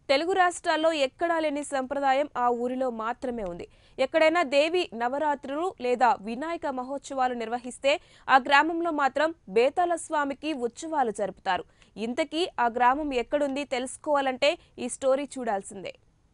తెలుగు రాష్ట్రాల్లో ఎక్కడా లేని సంప్రదాయం ఆ ఊరిలో మాత్రమే ఉంది. ఎక్కడైనా దేవి నవరాత్రులు లేదా వినాయక మహోత్సవాలు నిర్వహిస్తే ఆ గ్రామంలో మాత్రం బేతాళ స్వామికి ఉత్సవాలు జరుపుతారు. ఇంతకీ ఆ గ్రామం ఎక్కడుంది తెలుసుకోవాలంటే ఈ స్టోరీ చూడాల్సిందే.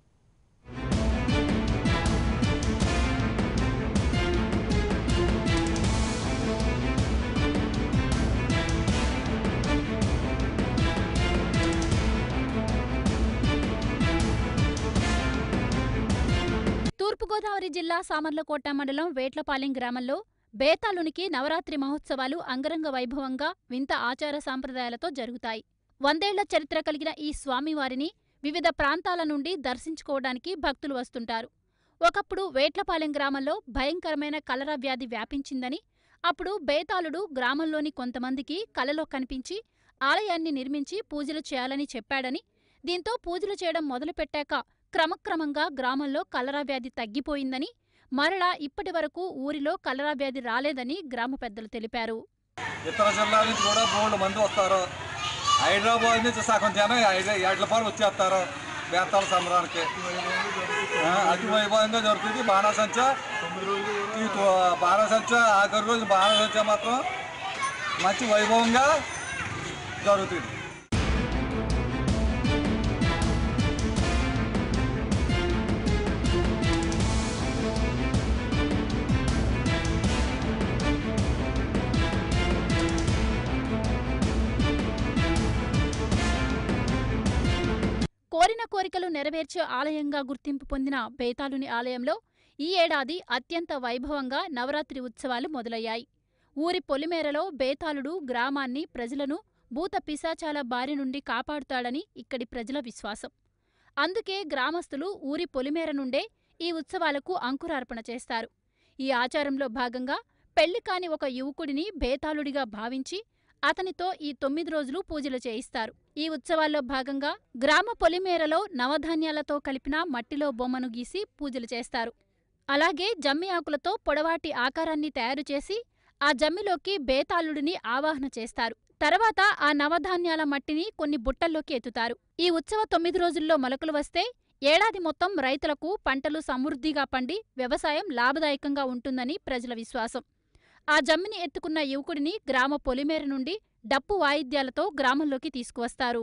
తూర్పుగోదావరి జిల్లా సామర్లకోట మండలం వేట్లపాలెం గ్రామంలో బేతాళునికి నవరాత్రి మహోత్సవాలు అంగరంగ వైభవంగా వింత ఆచార సాంప్రదాయాలతో జరుగుతాయి. 100 ఏళ్ల చరిత్ర కలిగిన ఈ స్వామివారిని వివిధ ప్రాంతాల నుండి దర్శించుకోవడానికి భక్తులు వస్తుంటారు. ఒకప్పుడు వేట్లపాలెం గ్రామంలో భయంకరమైన కలరా వ్యాధి వ్యాపించిందని, అప్పుడు బేతాళుడు గ్రామంలోని కొంతమందికి కలలో కనిపించి ఆలయాన్ని నిర్మించి పూజలు చేయాలని చెప్పాడని, దీంతో పూజలు చేయడం మొదలుపెట్టాక క్రమక్రమంగా గ్రామంలో కలరా వ్యాధి తగ్గిపోయిందని, మరలా ఇప్పటి వరకు ఊరిలో కలరా వ్యాధి రాలేదని గ్రామ పెద్దలు తెలిపారు. ఇతర జిల్లాల నుంచి కూడా బోల్డ్ మంది వస్తారు. హైదరాబాద్ నుంచి సగం జనం ఎడ్లపాలు వచ్చేస్తారు బేతాళ సంబరానికి. అతి వైభవంగా జరుగుతుంది. బాణసంచ ఆఖరి రోజు బాణసంచ మాత్రం మంచి వైభవంగా జరుగుతుంది. కోరిన కోరికలు నెరవేర్చే ఆలయంగా గుర్తింపు పొందిన బేతాళుని ఆలయంలో ఈ ఏడాది అత్యంత వైభవంగా నవరాత్రి ఉత్సవాలు మొదలయ్యాయి. ఊరి పొలిమేరలో బేతాళుడు గ్రామాన్ని, ప్రజలను భూత పిశాచాల బారి నుండి కాపాడుతాడని ఇక్కడి ప్రజల విశ్వాసం. అందుకే గ్రామస్తులు ఊరి పొలిమేర నుండే ఈ ఉత్సవాలకు అంకురార్పణ చేస్తారు. ఈ ఆచారంలో భాగంగా పెళ్లి కాని ఒక యువకుడిని బేతాళుడిగా భావించి అతనితో ఈ 9 రోజులు పూజలు చేయిస్తారు. ఈ ఉత్సవాల్లో భాగంగా గ్రామ పొలిమేరలో నవధాన్యాలతో కలిపిన మట్టిలో బొమ్మను గీసి పూజలు చేస్తారు. అలాగే జమ్మి ఆకులతో పొడవాటి ఆకారాన్ని తయారు చేసి ఆ జమ్మిలోకి బేతాళుడిని ఆవాహన చేస్తారు. తర్వాత ఆ నవధాన్యాల మట్టిని కొన్ని బుట్టల్లోకి ఎత్తుతారు. ఈ ఉత్సవ 9 రోజుల్లో మొలకలు వస్తే ఏడాది మొత్తం రైతులకు పంటలు సమృద్ధిగా పండి వ్యవసాయం లాభదాయకంగా ఉంటుందని ప్రజల విశ్వాసం. ఆ జమ్మిని ఎత్తుకున్న యువకుడిని గ్రామ పొలిమేర నుండి డప్పు వాయిద్యాలతో గ్రామంలోకి తీసుకువస్తారు.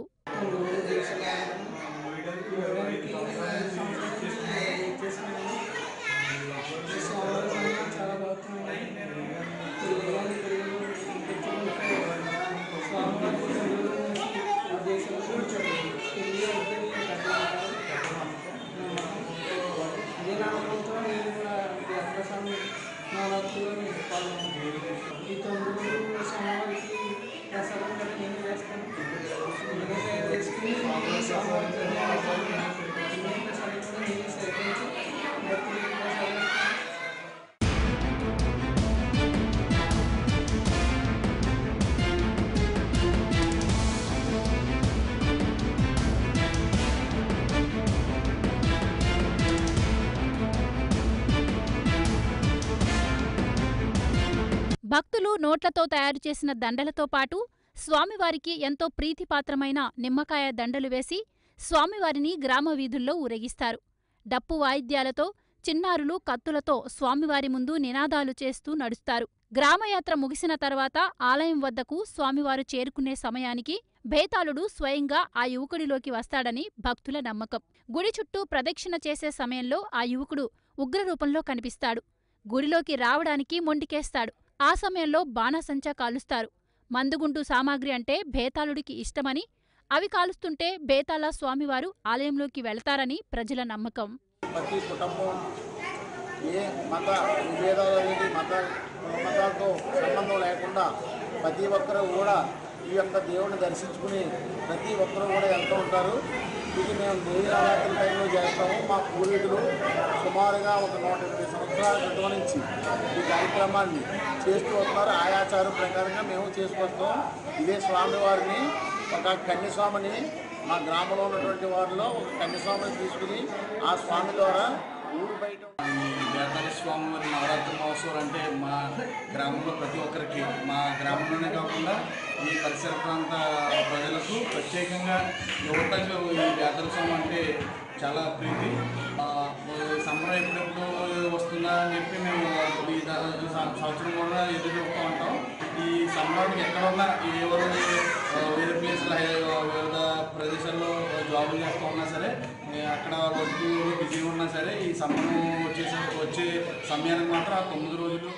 భక్తులు నోట్లతో తయారు చేసిన దండలతో పాటు స్వామివారికి ఎంతో ప్రీతిపాత్రమైన నిమ్మకాయ దండలు వేసి స్వామివారిని గ్రామ వీధుల్లో ఊరేగిస్తారు. డప్పు వాయిద్యాలతో, చిన్నారులు కత్తులతో స్వామివారి ముందు నినాదాలు చేస్తూ నడుస్తారు. గ్రామయాత్ర ముగిసిన తర్వాత ఆలయం వద్దకు స్వామివారు చేరుకునే సమయానికి బేతాళుడు స్వయంగా ఆ యువకుడిలోకి వస్తాడని భక్తుల నమ్మకం. గుడి చుట్టూ ప్రదక్షిణ చేసే సమయంలో ఆ యువకుడు ఉగ్రరూపంలో కనిపిస్తాడు. గుడిలోకి రావడానికి మొండికేస్తాడు. ఆ సమయంలో బాణసంచా కాలుస్తారు. మందుగుండు సామాగ్రి అంటే బేతాళుడికి ఇష్టమని, అవి కాలుస్తుంటే బేతాళ స్వామివారు ఆలయంలోకి వెళతారని ప్రజల నమ్మకం. ప్రతి కుటుంబం ఏ మత విభేదాలు అనేది మతాలతో సంబంధం లేకుండా ప్రతి ఒక్కరూ కూడా ఈ యొక్క దేవుడిని దర్శించుకుని ప్రతి ఒక్కరూ కూడా వెళ్తూ ఉంటారు. ఇది మేము దేవి నవరాత్రి టైంలో చేస్తాము. మా పూర్వీకులు సుమారుగా ఒక 180 సంవత్సరాల క్రితం నుంచి ఈ కార్యక్రమాన్ని చేస్తూ వస్తున్నారు. ఆచారం ప్రకారంగా మేము చేసుకొస్తాం. ఇదే స్వామివారిని, ఒక కన్యస్వామిని, మా గ్రామంలో ఉన్నటువంటి వారిలో ఒక కన్యస్వామిని తీసుకుని ఆ స్వామి ద్వారా ఊరు బయట బేతాళ స్వామి వారి నవరాత్రి మహోత్సవాలు అంటే మా గ్రామంలో ప్రతి ఒక్కరికి, మా గ్రామంలోనే కాకుండా ఈ పరిసర ప్రాంత ప్రజలకు, ప్రత్యేకంగా యువతకు ఈ బేతాళ స్వామి అంటే చాలా ప్రీతి. సమ్మర్ ఎప్పుడెప్పుడు వస్తుందా అని చెప్పి మేము ఈ సంవత్సరం కూడా ఎదురు చూస్తూ ఉంటాం. ఈ సమ్మర్కి ఎక్కడ ఉన్నా ఎవరు వేరే ప్లేస్లో వివిధ ప్రదేశాల్లో జాబులు చేస్తూ ఉన్నా సరే, అక్కడ వర్క్ బిజీగా ఉన్నా సరే, ఈ సమ్మర్ వచ్చే సమయానికి మాత్రం ఆ 9 రోజులు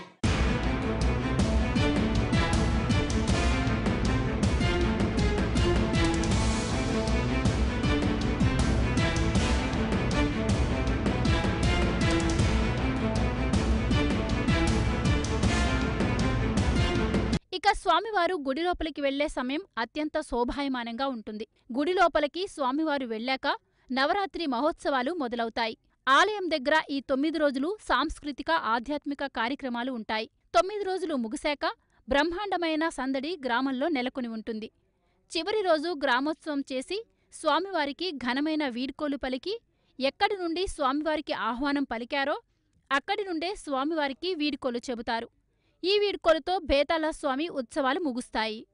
ఇక స్వామివారు గుడి లోపలికి వెళ్లే సమయం అత్యంత శోభాయమానంగా ఉంటుంది. గుడి లోపలికి స్వామివారు వెళ్ళాక నవరాత్రి మహోత్సవాలు మొదలవుతాయి. ఆలయం దగ్గర ఈ 9 రోజులు సాంస్కృతిక, ఆధ్యాత్మిక కార్యక్రమాలు ఉంటాయి. 9 రోజులు ముగిశాక బ్రహ్మాండమైన సందడి గ్రామంలో నెలకొని ఉంటుంది. చివరి రోజు గ్రామోత్సవం చేసి స్వామివారికి ఘనమైన వీడ్కోలు పలికి, ఎక్కడి నుండి స్వామివారికి ఆహ్వానం పలికారో అక్కడి నుండే స్వామివారికి వీడ్కోలు చెబుతారు. ఈ వీడ్కోలుతో బేతాళ స్వామి ఉత్సవాలు ముగుస్తాయి.